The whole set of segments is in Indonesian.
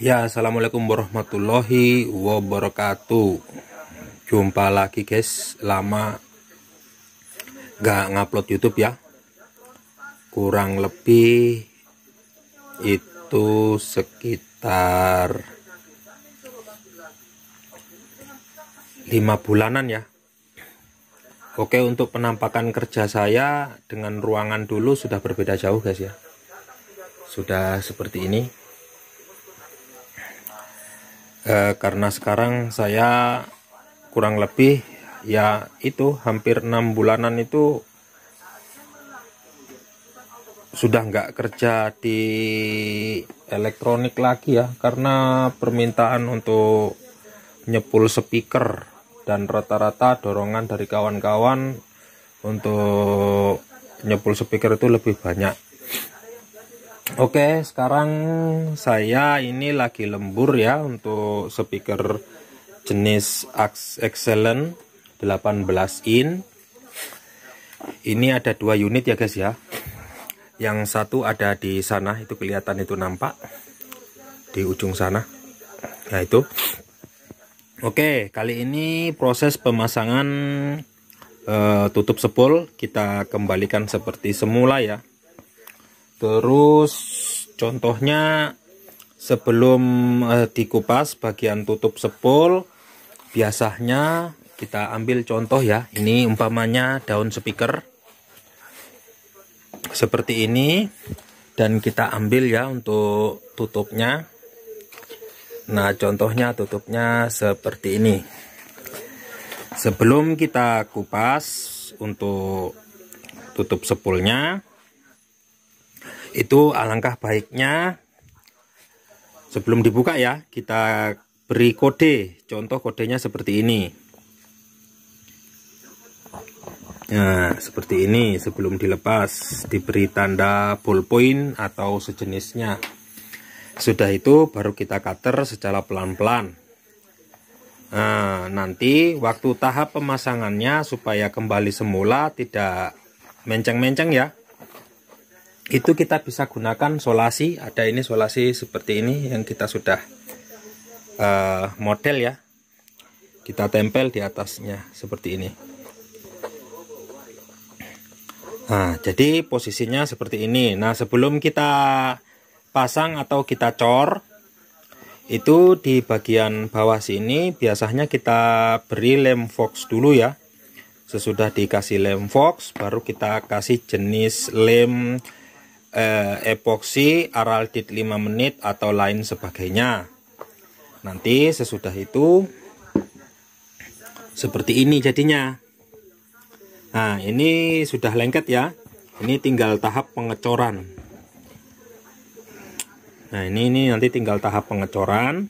Ya, assalamualaikum warahmatullahi wabarakatuh. Jumpa lagi guys, lama nggak ngupload YouTube ya. Kurang lebih itu sekitar 5 bulanan ya. Oke, untuk penampakan kerja saya dengan ruangan dulu sudah berbeda jauh guys ya. Sudah seperti ini. Karena sekarang saya kurang lebih ya itu hampir 6 bulanan itu sudah nggak kerja di elektronik lagi ya, karena permintaan untuk nyepul speaker dan rata-rata dorongan dari kawan-kawan untuk nyepul speaker itu lebih banyak. Oke, sekarang saya ini lagi lembur ya untuk speaker jenis Excellent 18 in. Ini ada 2 unit ya guys ya. Yang satu ada di sana, itu kelihatan, itu nampak di ujung sana. Nah itu. Oke, kali ini proses pemasangan tutup sepul kita kembalikan seperti semula ya. Terus contohnya sebelum dikupas bagian tutup sepul, biasanya kita ambil contoh ya. Ini umpamanya daun speaker seperti ini, dan kita ambil ya untuk tutupnya. Nah, contohnya tutupnya seperti ini. Sebelum kita kupas untuk tutup sepulnya, itu alangkah baiknya sebelum dibuka ya, kita beri kode. Contoh kodenya seperti ini. Nah, seperti ini. Sebelum dilepas diberi tanda ballpoint atau sejenisnya. Sudah itu baru kita cutter secara pelan-pelan. Nah, nanti waktu tahap pemasangannya supaya kembali semula, tidak menceng-menceng ya, itu kita bisa gunakan solasi. Ada ini solasi seperti ini yang kita sudah model ya, kita tempel di atasnya seperti ini. Nah, jadi posisinya seperti ini. Nah, sebelum kita pasang atau kita cor, itu di bagian bawah sini biasanya kita beri lem fox dulu ya. Sesudah dikasih lem fox, baru kita kasih jenis lem epoksi Araldite 5 menit atau lain sebagainya. Nanti sesudah itu seperti ini jadinya. Nah, ini sudah lengket ya. Ini tinggal tahap pengecoran. Nah, ini nanti tinggal tahap pengecoran.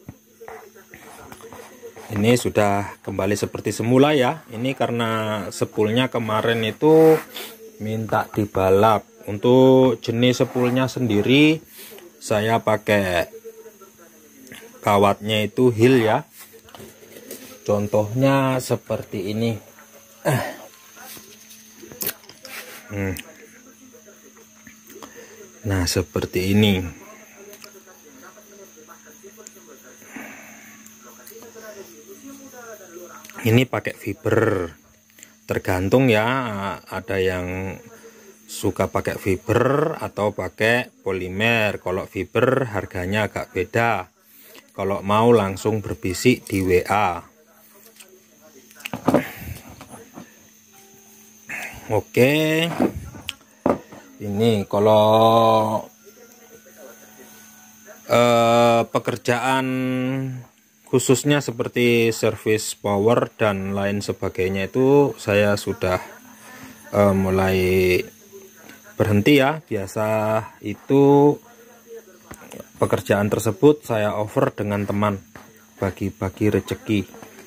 Ini sudah kembali seperti semula ya. Ini karena sepulnya kemarin itu minta dibalap. Untuk jenis sepulnya sendiri saya pakai kawatnya itu heel ya. Contohnya seperti ini. Nah, seperti ini. Ini pakai fiber. Tergantung ya, ada yang suka pakai fiber atau pakai polimer. Kalau fiber harganya agak beda. Kalau mau langsung berbisik di WA. Oke. Ini kalau pekerjaan khususnya seperti service power dan lain sebagainya itu saya sudah mulai berhenti ya. Biasa itu pekerjaan tersebut saya over dengan teman, bagi-bagi rezeki.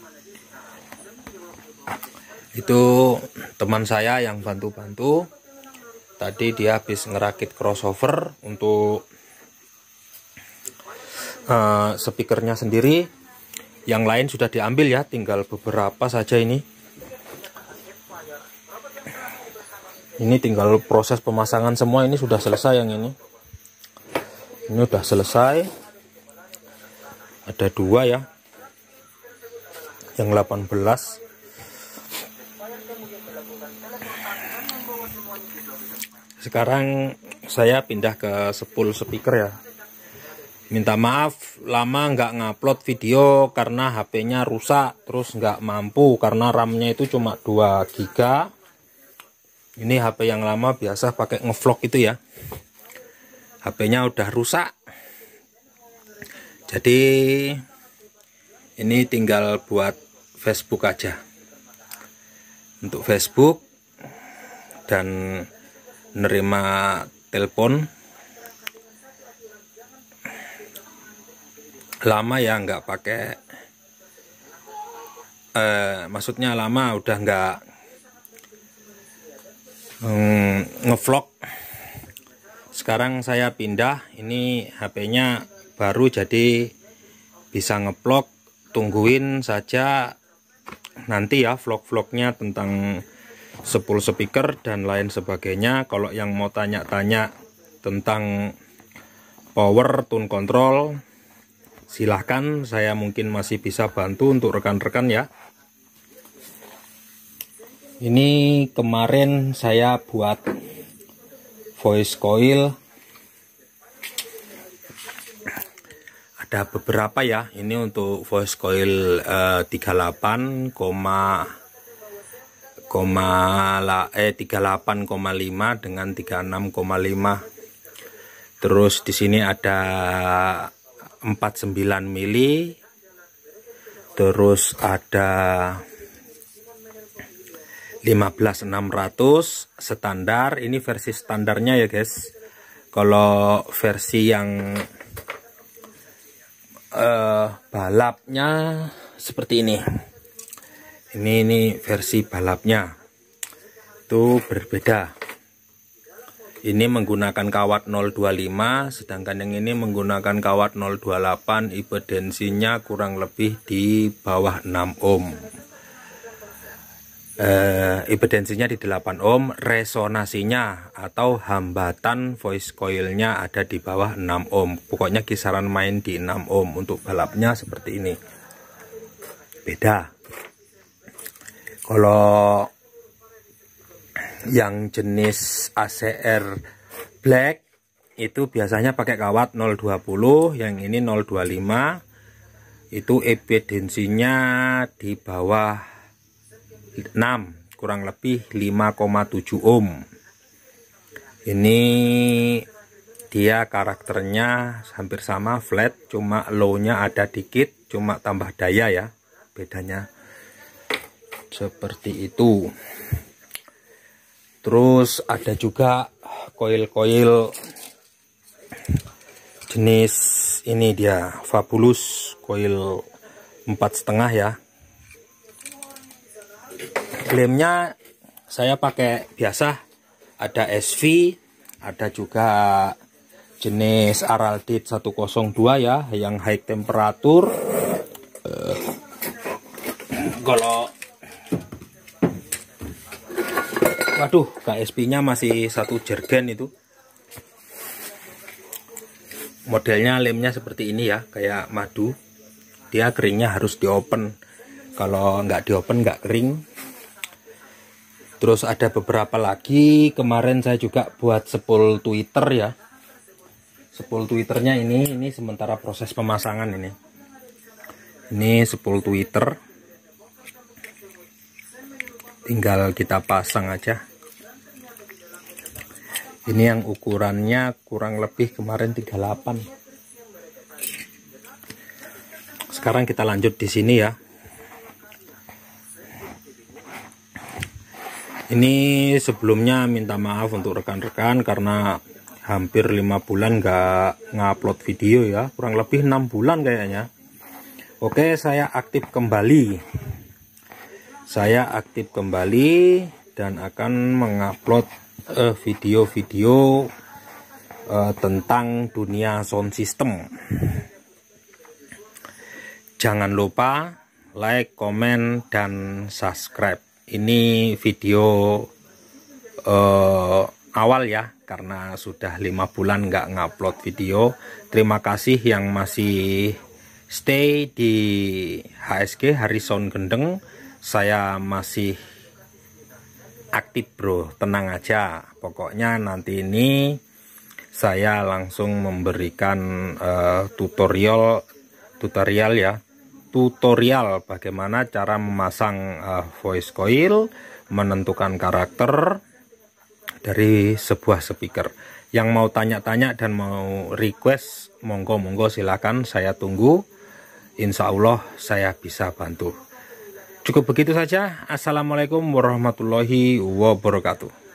Itu teman saya yang bantu-bantu. Tadi dia habis ngerakit crossover untuk speakernya sendiri. Yang lain sudah diambil ya, tinggal beberapa saja ini. Ini tinggal proses pemasangan semua. Ini sudah selesai yang ini. Ini sudah selesai. Ada 2 ya, yang 18. Sekarang saya pindah ke 10 speaker ya. Minta maaf lama nggak ngupload video karena HP-nya rusak, terus nggak mampu karena RAM-nya itu cuma 2 GB. Ini HP yang lama biasa pakai ngevlog itu ya. HP-nya udah rusak. Jadi ini tinggal buat Facebook aja. Untuk Facebook dan nerima telepon. Lama ya nggak pakai, maksudnya lama udah nggak ngevlog. Sekarang saya pindah, ini HP-nya baru jadi bisa ngevlog. Tungguin saja nanti ya vlog-vlognya tentang 10 speaker dan lain sebagainya. Kalau yang mau tanya-tanya tentang power tune control, silahkan, saya mungkin masih bisa bantu untuk rekan-rekan ya. Ini kemarin saya buat voice coil, ada beberapa ya. Ini untuk voice coil 38,5 dengan 36,5. Terus di sini ada 49 mili. Terus ada 15600 standar. Ini versi standarnya ya guys. Kalau versi yang balapnya seperti ini. Ini versi balapnya itu berbeda. Ini menggunakan kawat 025, sedangkan yang ini menggunakan kawat 028. Impedensinya kurang lebih di bawah 6 ohm. Impedensinya di 8 ohm. Resonasinya atau hambatan voice coilnya ada di bawah 6 ohm. Pokoknya kisaran main di 6 ohm. Untuk balapnya seperti ini. Beda. Kalau yang jenis ACR Black itu biasanya pakai kawat 020, yang ini 025. Itu impedensinya di bawah 6, kurang lebih 5,7 ohm. Ini dia karakternya hampir sama, flat, cuma low-nya ada dikit, cuma tambah daya ya bedanya. Seperti itu. Terus ada juga koil-koil jenis ini, dia Fabulous coil 4,5 ya. Klaimnya saya pakai biasa, ada SV, ada juga jenis Araldite 102 ya, yang high temperatur. Kalau waduh, KSP-nya masih 1 jergen itu. Modelnya lemnya seperti ini ya, kayak madu. Dia keringnya harus diopen. Kalau nggak diopen nggak kering. Terus ada beberapa lagi. Kemarin saya juga buat spool Twitter ya. Spool Twitternya ini sementara proses pemasangan ini. Ini spool Twitter. Tinggal kita pasang aja. Ini yang ukurannya kurang lebih kemarin 38. Sekarang kita lanjut di sini ya. Ini sebelumnya minta maaf untuk rekan-rekan karena hampir 5 bulan nggak ngupload video ya, kurang lebih 6 bulan kayaknya. Oke, saya aktif kembali. Dan akan mengupload video-video tentang dunia sound system. Jangan lupa like, komen, dan subscribe. Ini video awal ya, karena sudah 5 bulan nggak ngupload video. Terima kasih yang masih Stay di HSG Harrison Gendeng. Saya masih aktif bro, tenang aja. Pokoknya nanti ini saya langsung memberikan tutorial bagaimana cara memasang voice coil, menentukan karakter dari sebuah speaker. Yang mau tanya-tanya dan mau request, monggo silakan, saya tunggu. Insya Allah saya bisa bantu. Cukup begitu saja. Assalamualaikum warahmatullahi wabarakatuh.